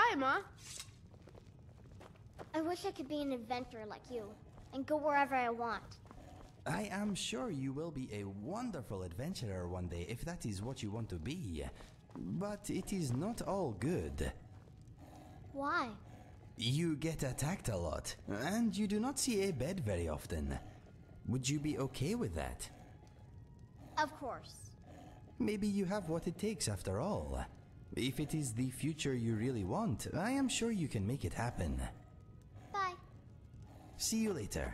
time, huh? I wish I could be an inventor like you, and go wherever I want. I am sure you will be a wonderful adventurer one day if that is what you want to be. But it is not all good. Why? You get attacked a lot, and you do not see a bed very often. Would you be okay with that? Of course. Maybe you have what it takes after all. If it is the future you really want, I am sure you can make it happen. Bye. See you later.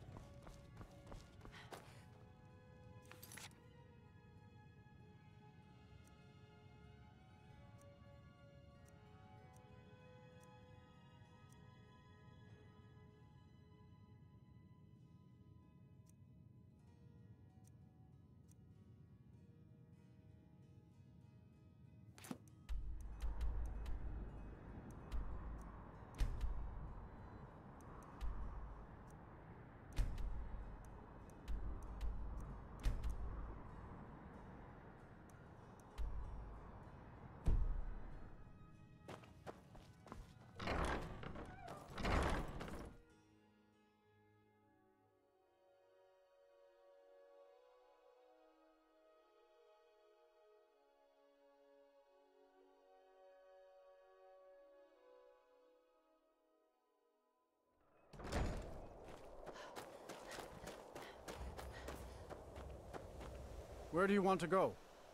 Where do you want to go?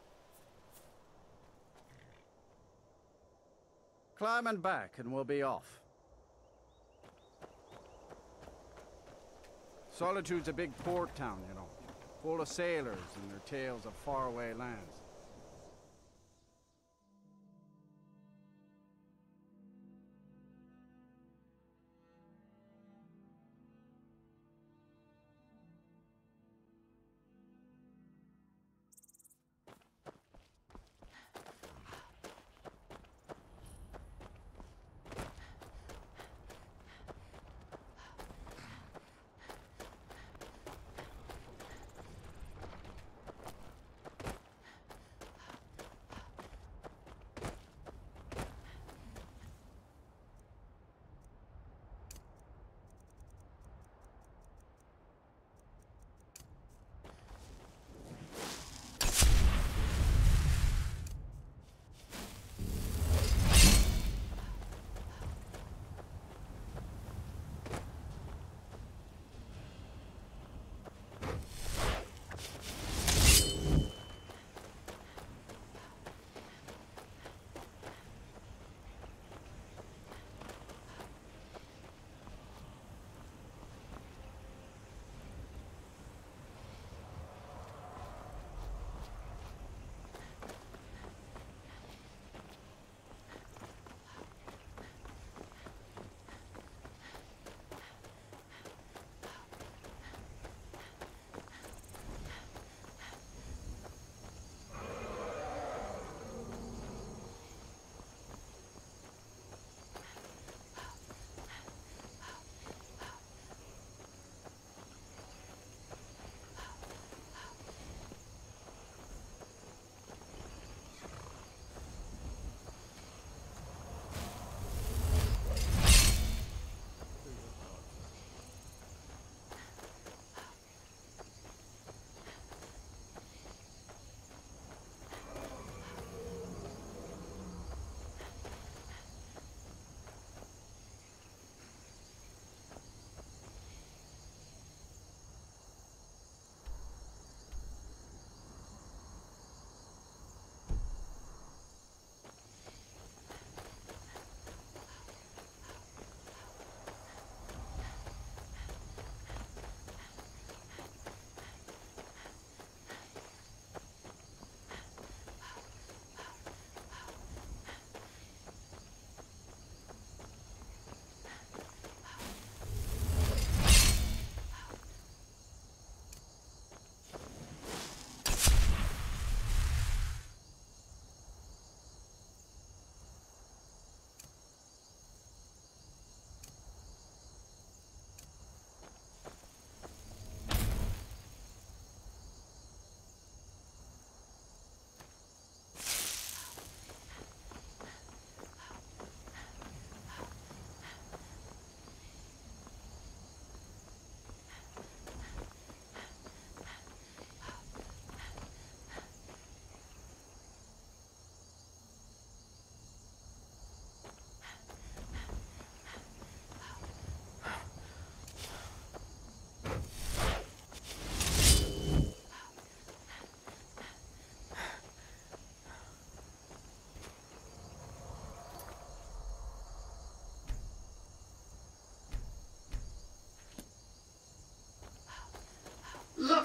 Climb and back and we'll be off. Solitude's a big port town, you know, full of sailors and their tales of faraway lands.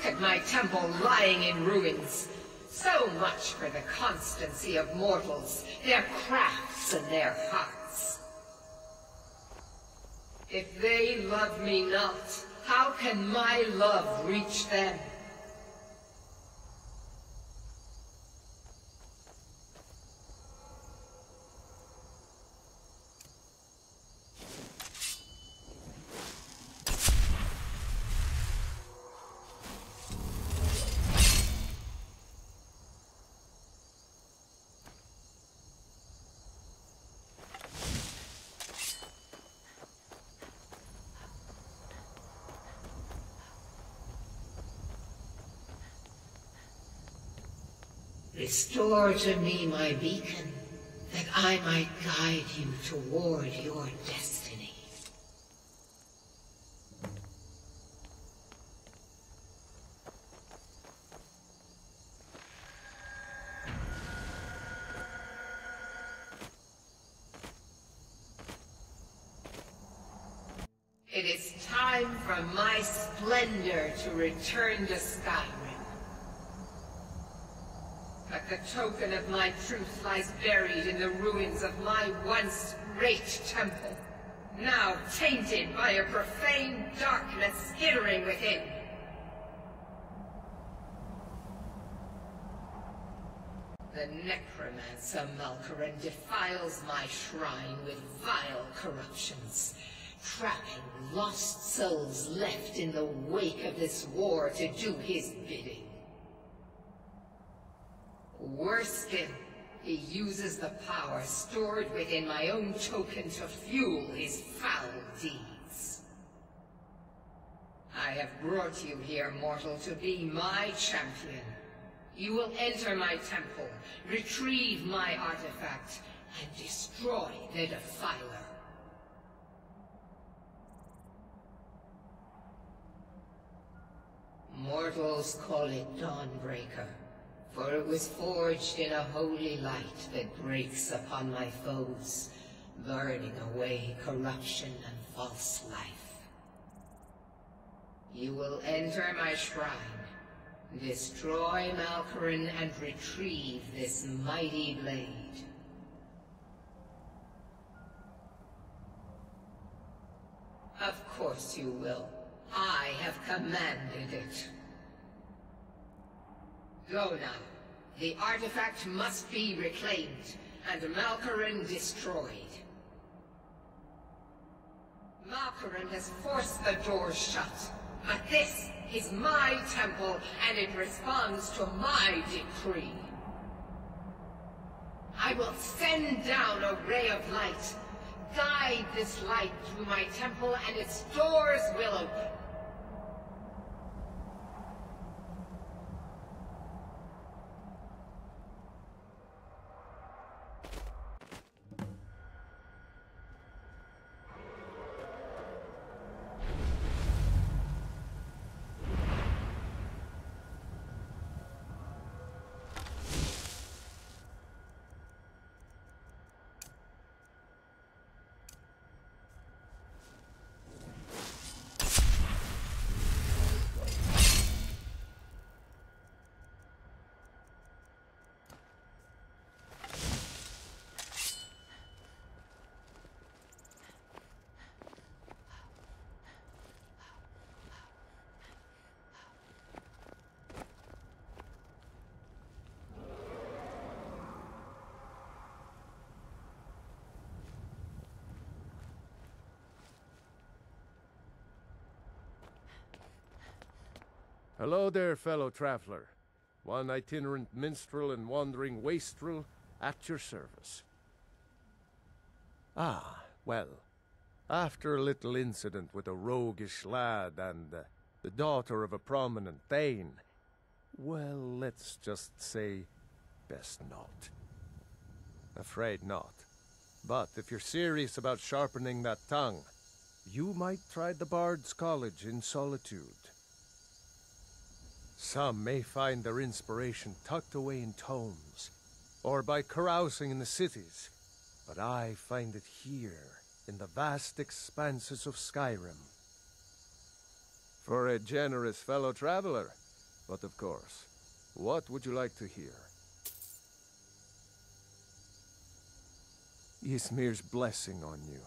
at my temple lying in ruins. So much for the constancy of mortals, their crafts and their hearts. If they love me not, how can my love reach them? Restore to me my beacon, that I might guide you toward your destiny. It is time for my splendor to return to Skyrim. But the token of my truth lies buried in the ruins of my once great temple, now tainted by a profane darkness skittering within. The necromancer Malkoran defiles my shrine with vile corruptions, trapping lost souls left in the wake of this war to do his bidding. Worse still, he uses the power stored within my own token to fuel his foul deeds. I have brought you here, mortal, to be my champion. You will enter my temple, retrieve my artifact, and destroy the Defiler. Mortals call it Dawnbreaker, for it was forged in a holy light that breaks upon my foes, burning away corruption and false life. You will enter my shrine, destroy Malkoran, and retrieve this mighty blade. Of course you will. I have commanded it. Go now. The artifact must be reclaimed, and Malkoran destroyed. Malkoran has forced the doors shut, but this is my temple, and it responds to my decree. I will send down a ray of light. Guide this light through my temple, and its doors will open. Hello there, fellow traveler. One itinerant minstrel and wandering wastrel at your service. Ah, well, after a little incident with a roguish lad and the daughter of a prominent thane, well, let's just say, best not. Afraid not. But if you're serious about sharpening that tongue, you might try the Bard's College in Solitude. Some may find their inspiration tucked away in tomes, or by carousing in the cities, but I find it here, in the vast expanses of Skyrim. For a generous fellow traveler, But of course, what would you like to hear? Ysmir's blessing on you.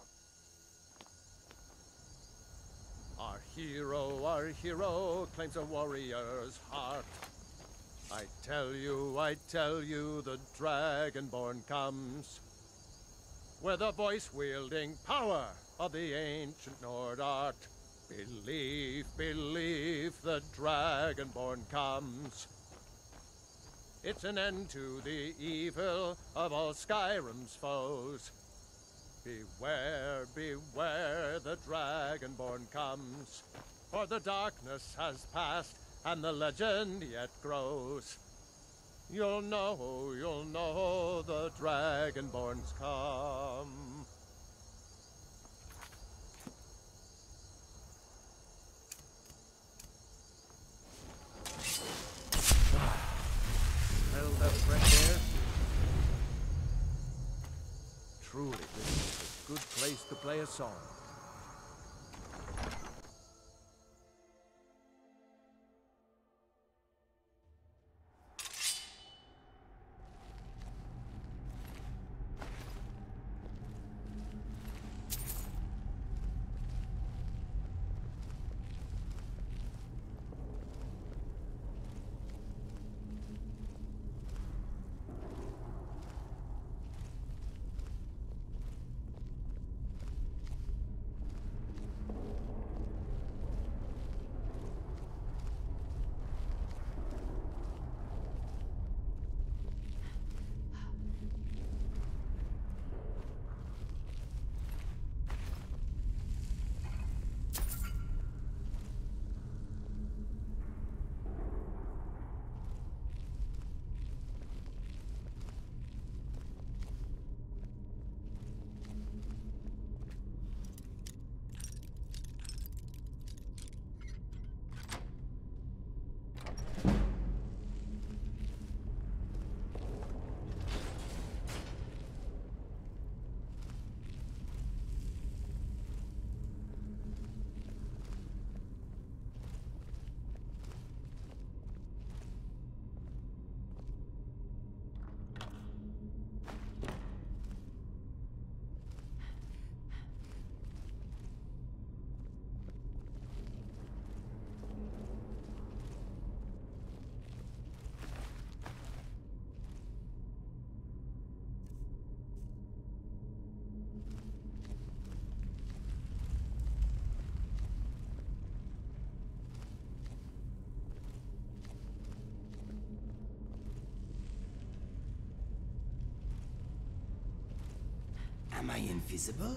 Our hero claims a warrior's heart. I tell you, the Dragonborn comes. With the voice-wielding power of the ancient Nord art. Believe, the Dragonborn comes. It's an end to the evil of all Skyrim's foes. Beware, the Dragonborn comes. For the darkness has passed, and the legend yet grows. You'll know the Dragonborn's come. Smell that fresh air? Truly, this is a good place to play a song. Am I invisible?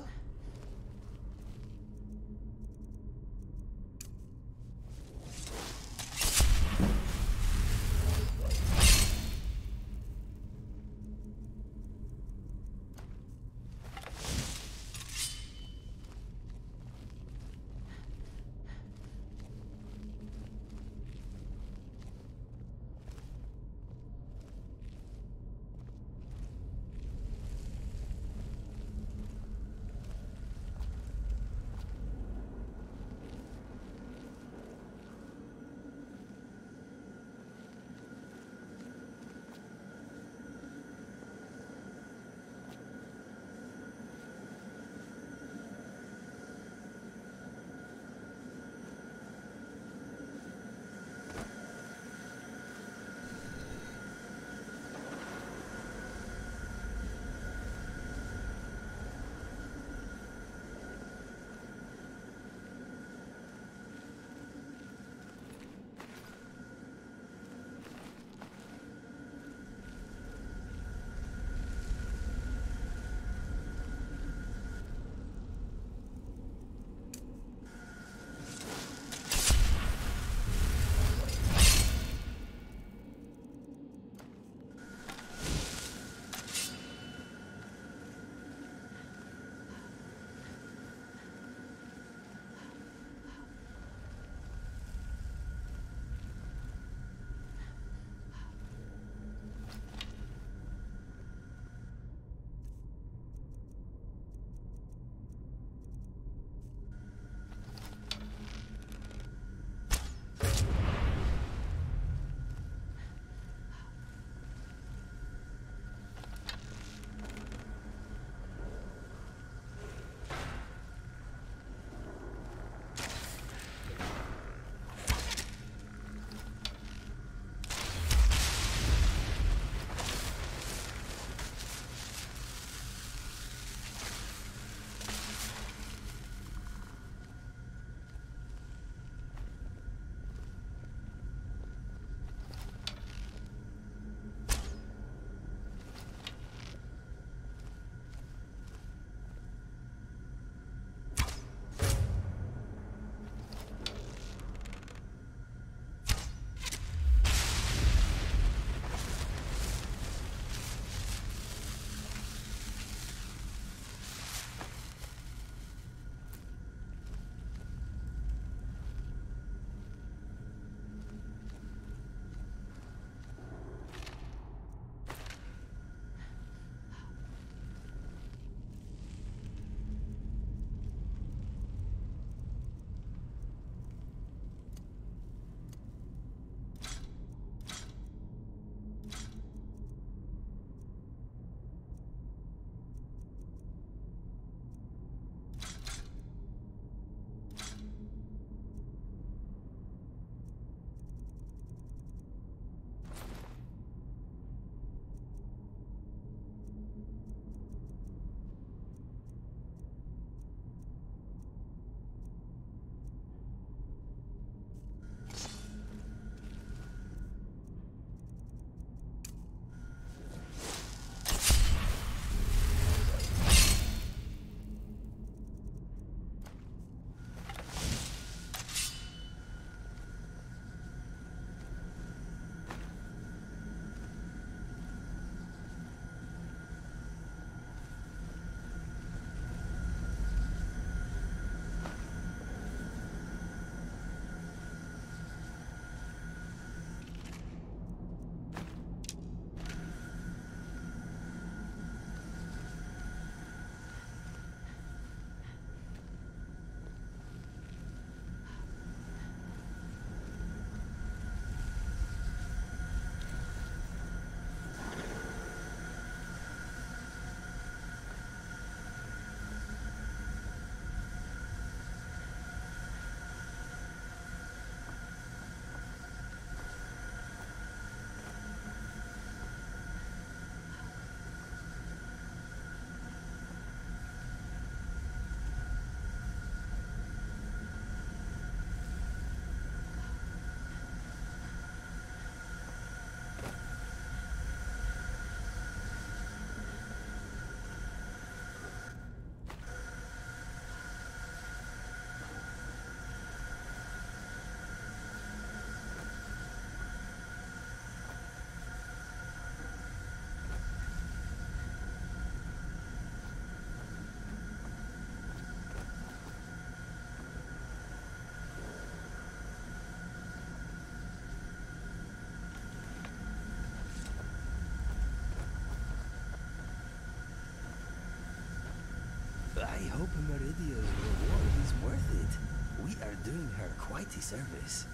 I hope Meridia's reward is worth it. We are doing her quite a service.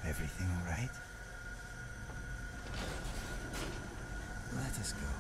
Everything all right? Let us go.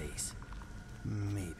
case. Maybe.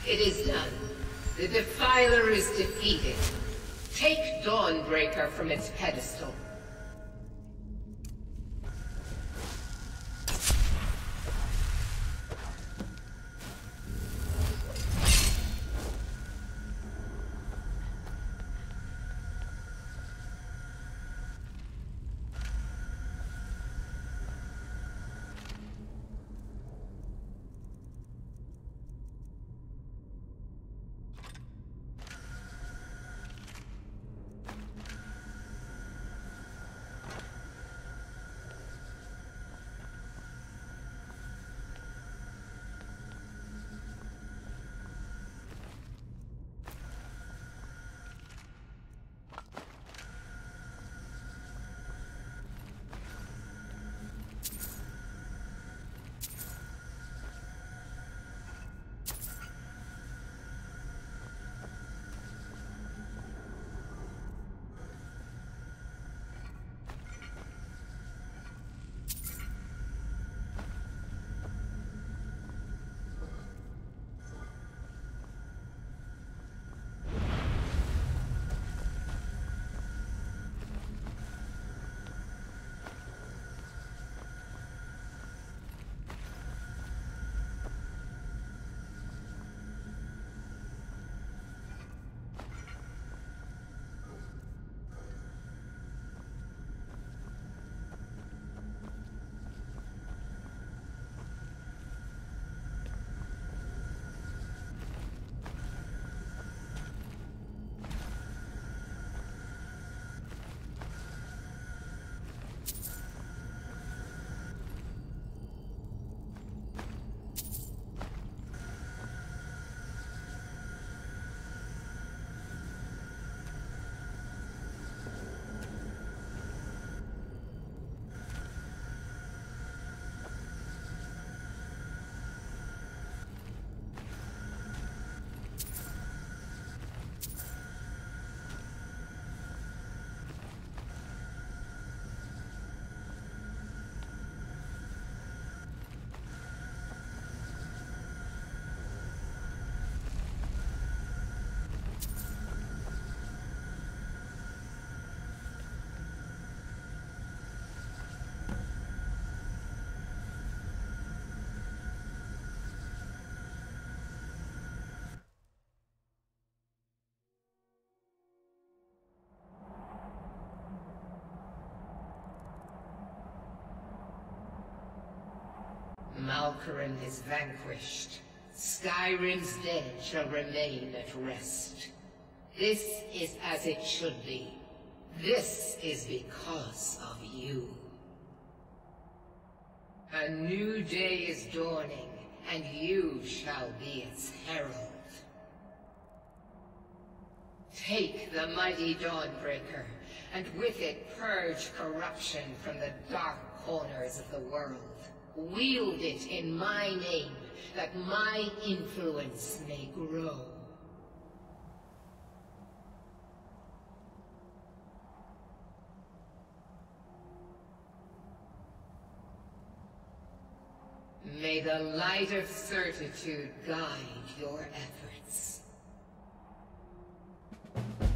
It is done. The Defiler is defeated. Take Dawnbreaker from its pedestal. Malkoran is vanquished. Skyrim's dead shall remain at rest. This is as it should be. This is because of you. A new day is dawning, and you shall be its herald. Take the mighty Dawnbreaker, and with it purge corruption from the dark corners of the world. Wield it in my name, that my influence may grow. May the light of certitude guide your efforts.